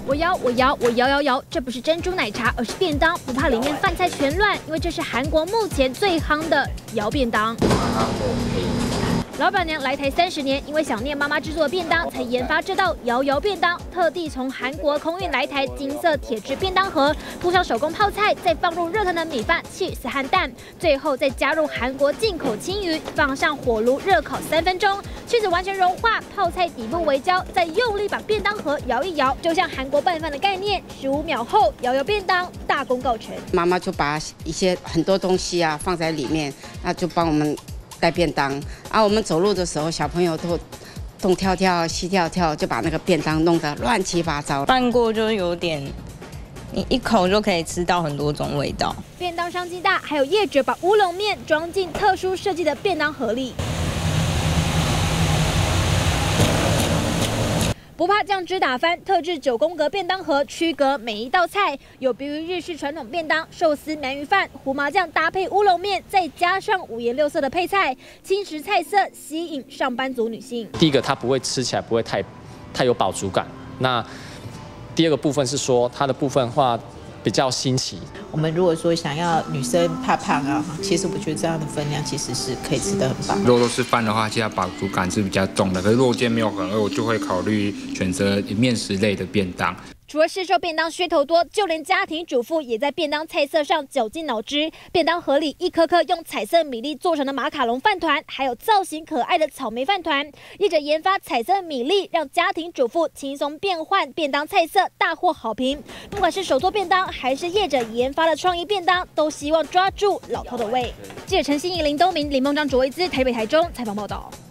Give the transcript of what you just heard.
我摇，这不是珍珠奶茶，而是便当，不怕里面饭菜全乱，因为这是韩国目前最夯的摇便当。老板娘来台30年，因为想念妈妈制作的便当，才研发这道摇便当，特地从韩国空运来台金色铁质便当盒，铺上手工泡菜，再放入热腾的米饭、cheese 和蛋，最后再加入韩国进口青鱼，放上火炉热烤3分钟，cheese完全融化，泡菜底部微焦，再用力把便当盒摇一摇，就像韩国拌饭的概念，15秒后摇便当大功告成。 妈妈就把很多东西啊放在里面，那就帮我们带便当啊，我们走路的时候，小朋友都东跳跳西跳跳，就把那个便当弄得乱七八糟。 拌过就有点，你一口就可以吃到很多种味道。 便当商机大，还有业者把乌龙面装进特殊设计的便当盒里。不怕酱汁打翻，特制9宫格便当盒区隔每一道菜，有别于日式传统便当，寿司、鳗鱼饭、胡麻酱搭配乌龙面，再加上5颜6色的配菜，轻食菜色吸引上班族女性。 第一个，它不会吃起来不会太有饱足感。那第二个部分是说，它的部分的话比较新奇。 我们如果说想要女生怕胖啊，其实我觉得这样的分量其实是可以吃得很饱。 如果都是饭的话，其实饱足感是比较重的。可是如果今天没有很饿，我就会考虑选择面食类的便当。 除了市售便当噱头多，就连家庭主妇也在便当菜色上绞尽脑汁。便当盒里一颗颗用彩色米粒做成的马卡龙饭团，还有造型可爱的草莓饭团。业者研发彩色米粒，让家庭主妇轻松变换便当菜色，大获好评。不管是手做便当，还是业者研发的创意便当，都希望抓住老饕的胃。记者陈欣怡、林东明、林梦章、卓维姿，台北、台中采访报道。